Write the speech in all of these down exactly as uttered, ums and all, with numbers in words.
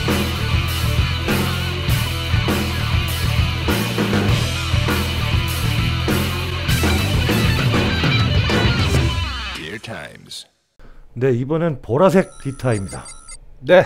네, 이번엔 보라색 기타입니다. 네,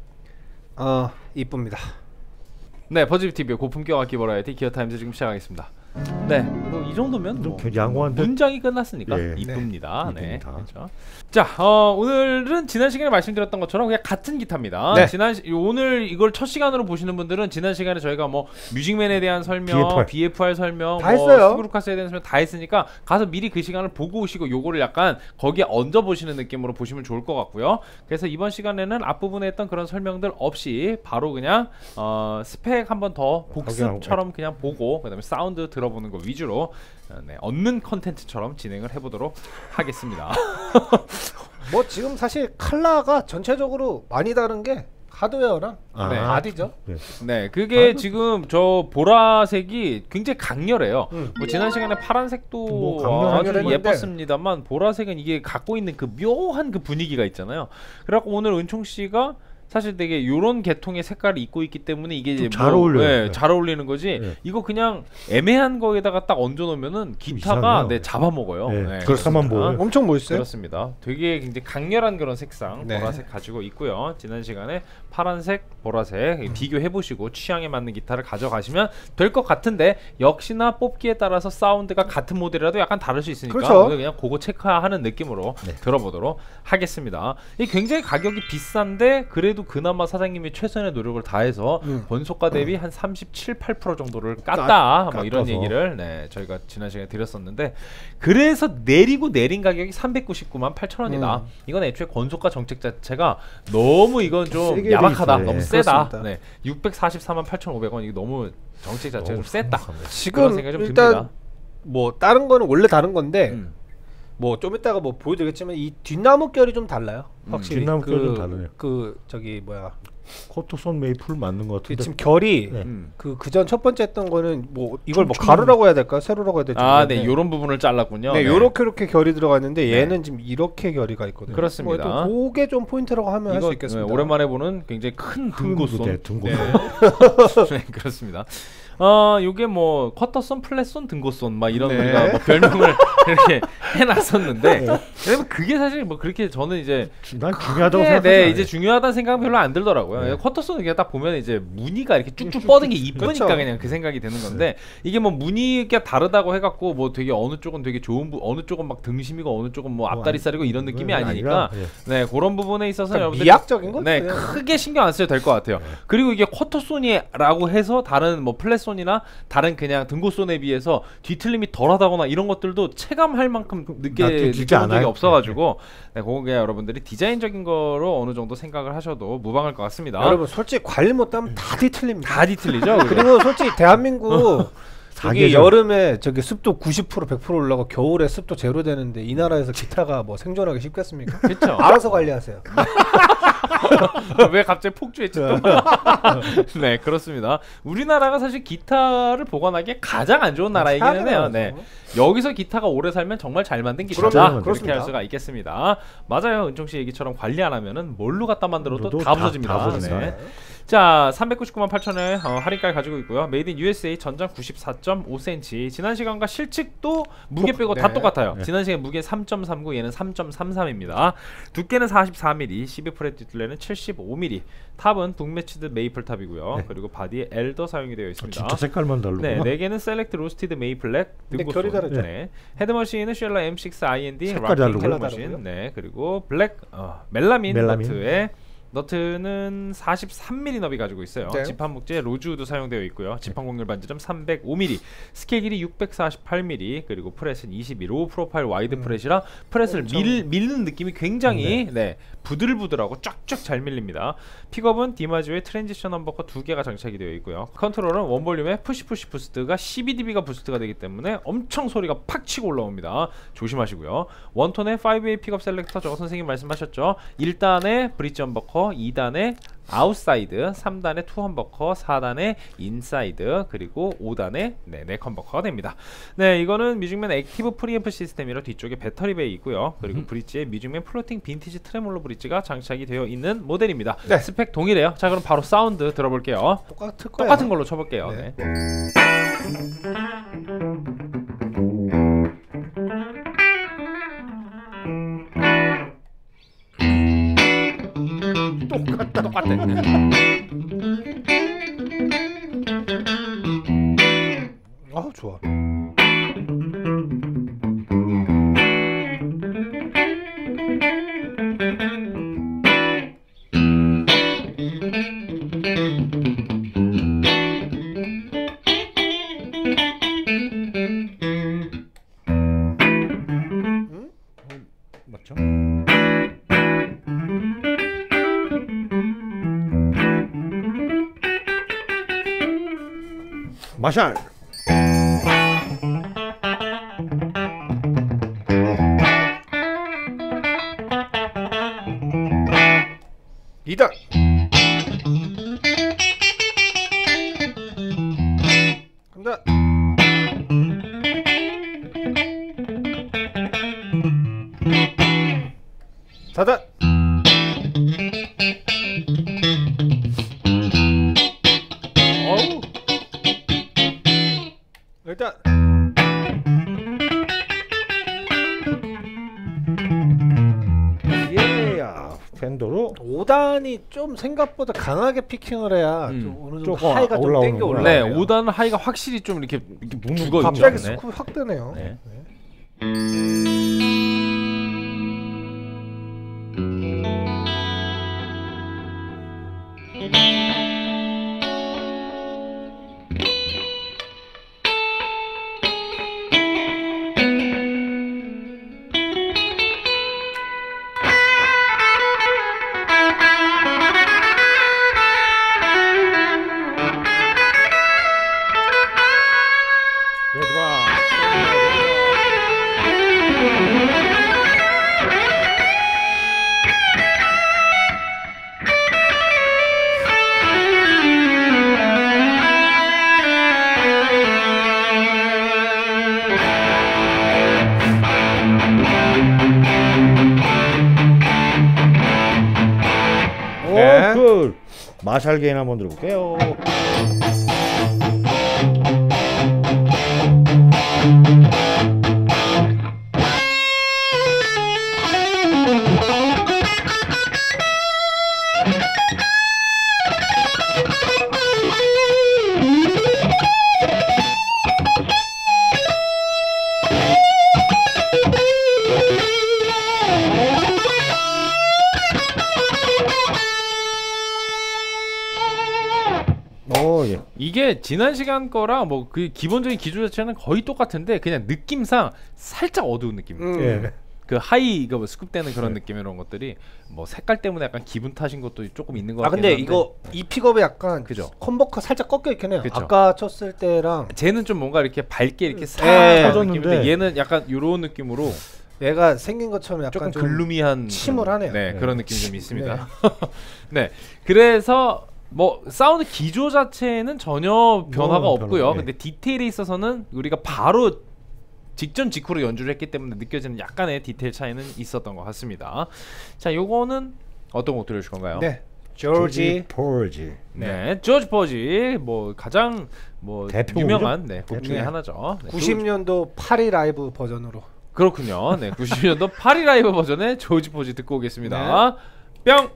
어 이쁩니다. 네, 버즈비티비의 고품격 악기 버라이어티 기어타임즈 지금 시작하겠습니다. 네, 뭐 이 정도면 뭐 양호한데 문장이 끝났으니까 예. 이쁩니다. 네, 네. 그렇죠. 자, 어, 오늘은 지난 시간에 말씀드렸던 것처럼 그냥 같은 기타입니다. 네. 지난 시, 오늘 이걸 첫 시간으로 보시는 분들은 지난 시간에 저희가 뭐 뮤직맨에 대한 설명, 비에프알, 비에프알 설명, 다 뭐 했어요. 스브루카스에 대한 설명 다 했으니까 가서 미리 그 시간을 보고 오시고 요거를 약간 거기에 얹어 보시는 느낌으로 보시면 좋을 것 같고요. 그래서 이번 시간에는 앞부분에 했던 그런 설명들 없이 바로 그냥 어, 스펙 한번 더 복습처럼 그냥 보고 그다음에 사운드 들어보는 거 위주로 네, 얻는 컨텐츠처럼 진행을 해보도록 하겠습니다. 뭐 지금 사실 컬러가 전체적으로 많이 다른 게 하드웨어랑 아, 네. 바디죠. 네. 네, 그게 지금 저 보라색이 굉장히 강렬해요. 음. 뭐 지난 시간에 파란색도 뭐 아주 강렬했는데. 예뻤습니다만 보라색은 이게 갖고 있는 그 묘한 그 분위기가 있잖아요. 그래갖고 오늘 은총 씨가 사실 되게 요런 계통의 색깔을 입고 있기 때문에 이게 좀 잘 어울려요. 네, 네. 잘 어울리는 거지. 네. 이거 그냥 애매한 거에다가 딱 얹어 놓으면은 기타가 이상해요. 네, 잡아먹어요. 네, 네, 그렇다만 그렇습니다. 보여요. 엄청 멋있어요. 그렇습니다. 되게 굉장히 강렬한 그런 색상 네. 보라색 가지고 있고요. 지난 시간에 파란색, 보라색 음. 비교해 보시고 취향에 맞는 기타를 가져가시면 될 것 같은데 역시나 뽑기에 따라서 사운드가 같은 모델이라도 약간 다를 수 있으니까 그렇죠. 오늘 그냥 그거 체크하는 느낌으로 네. 들어보도록 하겠습니다. 이 굉장히 가격이 비싼데 그래도 그나마 사장님이 최선의 노력을 다해서 음. 본소가 대비 한 삼십칠, 팔 퍼센트 정도를 깠다 깎- 뭐 이런 깎아서. 얘기를 네, 저희가 지난 시간에 드렸었는데 그래서 내리고 내린 가격이 삼백구십구만 팔천 원이다. 음. 이건 애초에 권소가 정책 자체가 너무 이건 좀 세게 야박하다. 돼 있어요. 너무 세다. 그렇습니다. 네, 육백사십사만 팔천오백 원 이거 너무 정책 자체가 좀 셌다. 그런 지금 생각이 좀 일단 듭니다. 뭐 다른 거는 원래 다른 건데 음. 뭐 좀 이따가 뭐 보여드리겠지만 이 뒷나무 결이 좀 달라요. 음, 확실히 뒷나무 그, 결이 좀 다르네요. 그 저기 뭐야 코트손 메이플 맞는 것 그 같은데. 지금 결이 네. 음. 그 그전 첫 번째 했던 거는 뭐 이걸 뭐 촘촘한- 가루라고 해야 될까 세로라고 해야 될지 아, 네, 모르겠는데 요런 부분을 잘랐군요. 네, 요렇게 이렇게 결이 들어갔는데 네. 얘는 지금 이렇게 결이가 있거든요. 그렇습니다. 뭐 또 그게 좀 포인트라고 하면 할 이거 수 있겠습니다. 네, 오랜만에 보는 굉장히 큰 등고손. 네, 등고손. 네, 그렇습니다. 어, 요게 뭐 쿼터손, 플랫손, 등고손 막 이런 네. 우리가 뭐 별명을 이렇게 해놨었는데, 왜냐면 그게 사실 뭐 그렇게 저는 이제 난 중요하다고 네, 생각하지 네, 않아요. 이제 중요하다는 생각은 별로 안 들더라고요. 네. 쿼터손은 그냥 딱 보면 이제 무늬가 이렇게 쭉쭉 뻗은 게 이쁘니까 그쵸. 그냥 그 생각이 드는 건데 이게 뭐 무늬가 다르다고 해갖고 뭐 되게 어느 쪽은 되게 좋은 부, 어느 쪽은 막 등심이고 어느 쪽은 뭐 앞다리살이고 이런 느낌이 그건 아니니까 아니라, 네 그런 부분에 있어서 그러니까 여러분들 미학적인 거죠. 네 그냥. 크게 신경 안 써도 될 것 같아요. 그리고 이게 쿼터손이라고 해서 다른 뭐 플랫손이나 다른 그냥 등고손에 비해서 뒤틀림이 덜하다거나 이런 것들도 체감할 만큼 늦게 느껴지지 느껴본 적이 않아요. 없어가지고 네, 그거 그냥 여러분들이 디자인적인 거로 어느 정도 생각을 하셔도 무방할 것 같습니다. 여러분 솔직히 관리 못하면 다 뒤틀립니다. 다 뒤틀리죠. 그게? 그리고 솔직히 대한민국 저기 사계절. 여름에 저기 습도 구십 퍼센트 백 퍼센트 올라가고 겨울에 습도 제로 되는데 이 나라에서 기타가 뭐 생존하기 쉽겠습니까? 그렇죠. 알아서 관리하세요. 왜 갑자기 폭주했지 또? 네 그렇습니다. 우리나라가 사실 기타를 보관하기에 가장 안 좋은 나라이기는 해요. 네. 여기서 기타가 오래 살면 정말 잘 만든 기타다. 그럼요, 그렇게 그렇습니다. 할 수가 있겠습니다. 맞아요. 은총 씨 얘기처럼 관리 안 하면은 뭘로 갖다 만들어도 다- 다 부서집니다. 다 부서져요. 네. 자 삼백구십구만 팔천에 어, 할인가를 가지고 있고요. 메이드 인 유에스에이 전장 구십사 점 오 센티미터. 지난 시간과 실측도 무게 빼고 다 네. 똑같아요. 네. 지난 시간 무게 삼 점 삼구, 얘는 삼 점 삼삼입니다. 두께는 사십사 밀리미터, 십이 프렛 뒷둘레는 칠십오 밀리미터. 탑은 북매치드 메이플 탑이고요. 네. 그리고 바디에 엘더 사용이 되어 아, 있습니다. 진짜 색깔만 다르구나. 네, 네 개는 셀렉트 로스티드 메이플렉 근데 등고손. 결이 다르죠. 네. 헤드머신은 쉘러 엠 식스 아이엔디 색깔이 락킹 다르고요. 헤드머신. 네, 그리고 블랙 어, 멜라민, 멜라민. 너트에 너트는 사십삼 밀리미터 너비 가지고 있어요. 네. 지판 목재 로즈우드 사용되어 있고요. 지판 곡률 반지름 삼백오 밀리미터, 스케일 길이 육백사십팔 밀리미터, 그리고 프렛은 이십일, 로 프로파일 와이드 음. 프렛이라 프렛을 엄청. 밀, 밀는 느낌이 굉장히 네. 부들부들하고 쫙쫙 잘 밀립니다. 픽업은 디마지오의 트랜지션 험버커 두 개가 장착이 되어 있고요. 컨트롤은 원볼륨의 푸시푸시 부스트가 십이 디비가 부스트가 되기 때문에 엄청 소리가 팍 치고 올라옵니다. 조심하시고요. 원톤의 파이브 웨이 픽업 셀렉터, 저거 선생님 말씀하셨죠. 일 단의 브릿지 험버커, 컴버커, 이 단에 아웃사이드, 삼 단에 투 험버커, 사 단에 인사이드, 그리고 오 단에 네, 네 컴버커가 됩니다. 네, 이거는 뮤직맨 액티브 프리앰프 시스템이라 뒤쪽에 배터리 베이 있고요. 그리고 음. 브릿지에 뮤직맨 플로팅 빈티지 트레몰로 브릿지가 장착이 되어 있는 모델입니다. 네. 스펙 동일해요. 자, 그럼 바로 사운드 들어볼게요. 똑같을 거예요. 똑같은 걸로 쳐볼게요. 네. 네. 똑같다. 똑같아. 아, 좋아. 맞죠? 마샬. 이 단. 삼 단. 사 단. 어우. 일단 예야. 펜더로 오 단이 좀 생각보다 강하게 피킹을 해야 음. 좀 어느 정도 조금 하이가 좀 올라오는구나. 땡겨 올라와요. 네, 오 단 하이가 확실히 좀 이렇게, 이렇게 죽어 있죠. 갑자기 네. 스쿱이 확 뜨네요. 네. 레드라. 네. 오, 굿. 마샬 게인 한번 들어볼게요. 오, 예. 이게 지난 시간 거랑 뭐 그 기본적인 기조 자체는 거의 똑같은데 그냥 느낌상 살짝 어두운 느낌. 음. 예. 그 하이 이거 뭐 스쿱 되는 그런 네. 느낌 이런 것들이 뭐 색깔 때문에 약간 기분 탓인 것도 조금 있는 것 아 같긴 근데 한데. 이거 이 픽업이 약간 그죠. 컨버커 살짝 꺾여 있긴 해요. 그쵸. 아까 쳤을 때랑 쟤는 좀 뭔가 이렇게 밝게 이렇게 싹 예. 터졌는데 터졌는데 얘는 약간 요런 느낌으로 얘가 생긴 것처럼 약간 조금 좀 글루미한 침울하네요. 네, 네. 그런 느낌이 좀 있습니다. 네. 그래서 뭐 사운드 기조 자체는 전혀 변화가 뭐, 없고요. 별로, 예. 근데 디테일에 있어서는 우리가 바로 직전 직후로 연주를 했기 때문에 느껴지는 약간의 디테일 차이는 있었던 것 같습니다. 자, 요거는 어떤 곡 들려줄 건가요? 네. 조지 포지. 네, 조지 포지 뭐 가장 뭐 대표곡이죠? 유명한 네, 곡 중에 네. 하나죠. 네, 구십 년도 파리 라이브 버전으로 그렇군요. 네, 구십 년도 파리 라이브 버전의 조지 포지 듣고 오겠습니다. 뿅.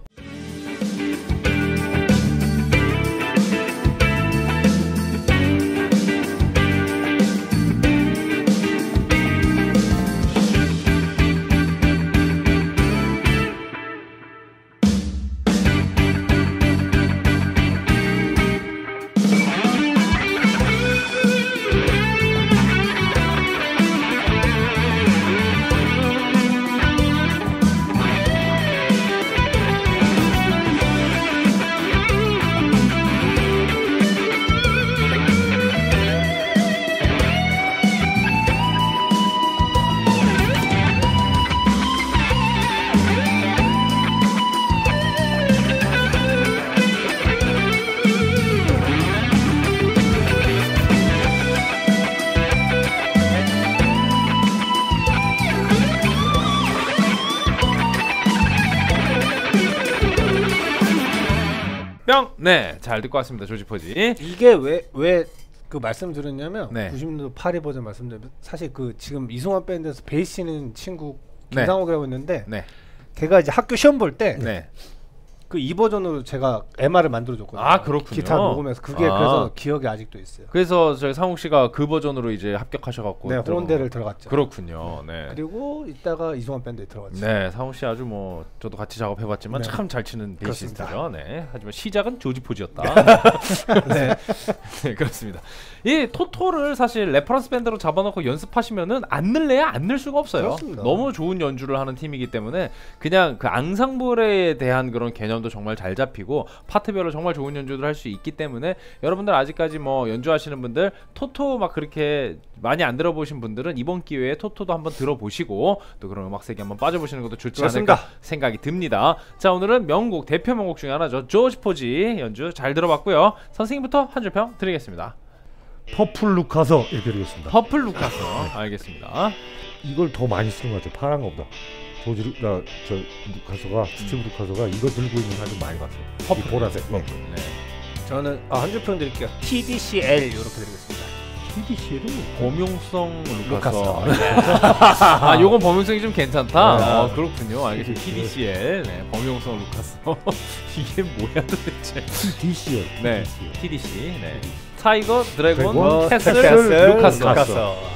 뿅. 네, 잘 듣고 왔습니다. 조지포지. 이게 왜 왜 그 말씀 드렸냐면 네. 구십 년도 파리 버전 말씀드리면 사실 그 지금 이승환 밴드에서 베이스 치는 친구 네. 김상욱이라고 있는데 네. 걔가 이제 학교 시험 볼 때 네. 그 이 버전으로 제가 엠알을 만들어 줬거든요. 아, 그렇군요. 기타 녹음해서 그게 아. 그래서 기억이 아직도 있어요. 그래서 저희 상욱 씨가 그 버전으로 이제 합격하셔갖고 네, 들어간 호론대를 들어갔죠. 그렇군요. 네. 그리고 이따가 이승환 밴드에 들어갔죠. 네, 상욱 씨 아주 뭐 저도 같이 작업해봤지만 네. 참 잘 치는 그렇습니다. 베이시스트죠. 네. 하지만 시작은 조지포지였다. 네. 네, 그렇습니다. 이 토토를 사실 레퍼런스 밴드로 잡아놓고 연습하시면은 안 늘래야 안 늘 수가 없어요. 그렇습니다. 너무 좋은 연주를 하는 팀이기 때문에 그냥 그 앙상블에 대한 그런 개념도 정말 잘 잡히고 파트별로 정말 좋은 연주를 할 수 있기 때문에 여러분들 아직까지 뭐 연주하시는 분들 토토 막 그렇게 많이 안 들어보신 분들은 이번 기회에 토토도 한번 들어보시고 또 그런 음악 세계 한번 빠져보시는 것도 좋지 그렇습니다. 않을까 생각이 듭니다. 자, 오늘은 명곡 대표 명곡 중에 하나죠. 조지 포지 연주 잘 들어봤고요. 선생님부터 한 줄 평 드리겠습니다. 퍼플 루카서 이렇게 드리겠습니다. 퍼플 루카스. 알겠습니다. 이걸 더 많이 쓰는 것 같아요. 파란 거보다. 조지 루, 나, 저 루카서가 스티브 루카서가 이거 들고 있는 사람 많이 봤어요. 퍼플. 이 보라색. 네. 네. 저는 아, 한 줄 평 드릴게요. 티디씨엘 이렇게 드리겠습니다. 티디씨를 범용성 루카스. 루카스. 아, 요건 범용성이 좀 괜찮다. 네. 어, 그렇군요. 알겠습니다. 티디씨엘. 네, 범용성 루카스. 이게 뭐야 도대체? 티디씨엘. 네. 티디씨. 네. 타이거, 드래곤, 드래곤, 캐슬, 캐슬, 루카스. 루카스.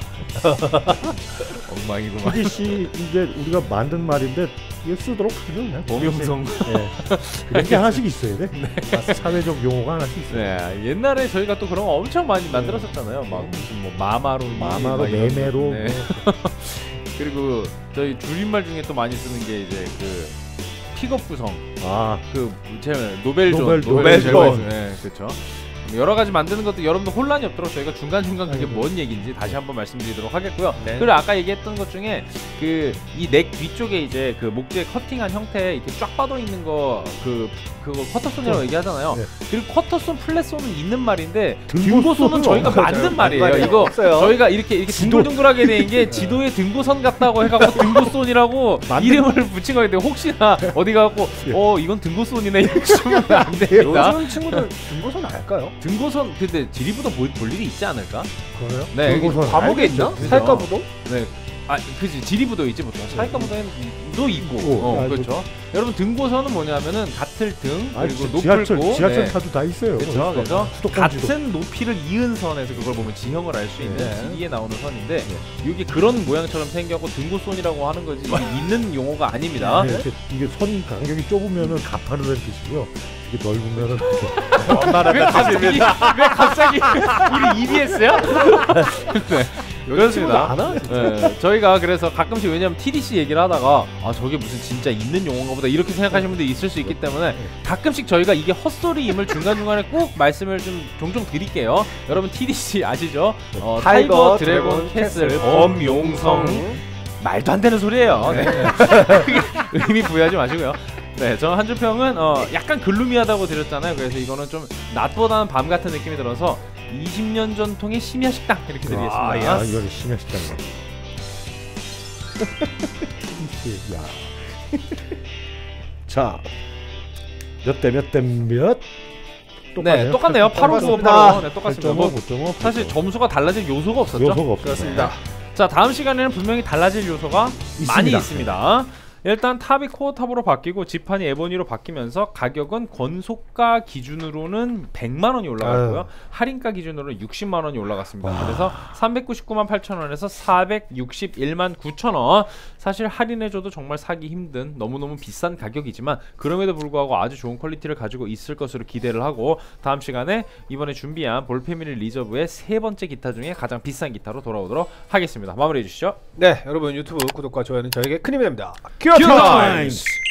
엉망이구만. 티디씨 이제 우리가 만든 말인데 이거 쓰도록 하죠. 그냥. 범용성. 네. 그런 게 하나씩 있어야 돼. 사회적 용어가 하나씩 있어요. 네, 옛날에 저희가 또 그런 거 엄청 많이 만들었었잖아요. 막 무슨 뭐 마마로, 마마로, 메메로. 네. 그리고 저희 줄임말 중에 또 많이 쓰는 게 이제 그 픽업 구성, 아, 그 제가 노벨존, 노벨- 노벨존, 노벨존. 네, 그렇죠. 여러 가지 만드는 것도 여러분들 혼란이 없도록 저희가 중간 중간 그게 뭔 얘기인지 다시 한번 말씀드리도록 하겠고요. 네. 그리고 아까 얘기했던 것 중에 그 이 넥 뒤쪽에 이제 그 목재 커팅한 형태 이렇게 쫙 뻗어 있는 거 그 그거 쿼터손이라고 얘기하잖아요. 네. 그리고 쿼터손, 플랫손은 있는 말인데 등고손은 등고손은 저희가 없어요. 만든 말이에요. 말이에요. 이거 없어요. 저희가 이렇게 이렇게 지도. 둥글둥글하게 된 게 지도에 등고선 같다고 해갖고 등고손이라고 만든- 이름을 붙인 거인데 혹시나 어디 가갖고 예. 어 이건 등고손이네 이렇게 주면 안 됩니다. 요즘 친구들 등고선 알까요? 등고선 근데 지리부도 볼, 볼 일이 있지 않을까? 그래요? 네, 등고선 과목에 알겠죠. 있나? 그죠. 살까부도? 네. 아, 그지 지리부도 있지 보통. 사회과부도 있고. 있고. 어, 아, 그렇죠. 여러분 등고선은 뭐냐면은 같을 등 아, 그리고 지- 지하철, 높을고. 지하철 네. 타도 다 있어요. 그렇죠. 그래서 수도권지도. 같은 높이를 이은 선에서 그걸 보면 지형을 알 수 있는 네. 지리에 나오는 선인데 이게 그런 모양처럼 생겨고 등고선이라고 하는 거지 이게 있는 용어가 아닙니다. 네, 이렇게 이게 선 간격이 좁으면은 가파르다는 뜻이고요. 이게 넓으면은 이렇게 왜 갑자기 왜 갑자기 우리 이비에스야? 네. 그렇습니다. 안 하나? 네, 저희가 그래서 가끔씩 왜냐면 티디씨 얘기를 하다가 아 저게 무슨 진짜 있는 용어인가 보다 이렇게 생각하시는 분들이 있을 수 있기 때문에 가끔씩 저희가 이게 헛소리임을 중간중간에 꼭 말씀을 좀 종종 드릴게요. 여러분 티디씨 아시죠? 어, 타이거, 드래곤, 캐슬, 범용성 말도 안 되는 소리예요. 네. 의미 부여하지 마시고요. 네, 저는 한줄평은 어, 약간 글루미하다고 드렸잖아요. 그래서 이거는 좀 낮보다는 밤 같은 느낌이 들어서 이십 년 전통의 심야 식당 이렇게 드리겠습니다. 아, 야, 이거는 심야 식당이야. 야. 자, 몇 대 몇 대 몇? 네, 똑같네요. 팔 오 구 똑같습니다. 팔 오. 네, 똑같습니다. 뭐, 팔 점 오, 구 점 오, 사실 점수가 달라질 요소가 없었죠. 요소가 없어요. 그렇습니다. 자, 다음 시간에는 분명히 달라질 요소가 많이 있습니다. 있습니다. 일단 탑이 코어 탑으로 바뀌고 지판이 에보니로 바뀌면서 가격은 권속가 기준으로는 백만 원이 올라갔고요. 아유. 할인가 기준으로는 육십만 원이 올라갔습니다. 그래서 삼백구십구만 팔천 원에서 사백육십일만 구천 원. 사실 할인해줘도 정말 사기 힘든 너무너무 비싼 가격이지만 그럼에도 불구하고 아주 좋은 퀄리티를 가지고 있을 것으로 기대를 하고 다음 시간에 이번에 준비한 볼페미리 리저브의 세 번째 기타 중에 가장 비싼 기타로 돌아오도록 하겠습니다. 마무리해 주시죠. 네, 여러분 유튜브 구독과 좋아요는 저에게 큰 힘이 됩니다. 큐 타임스!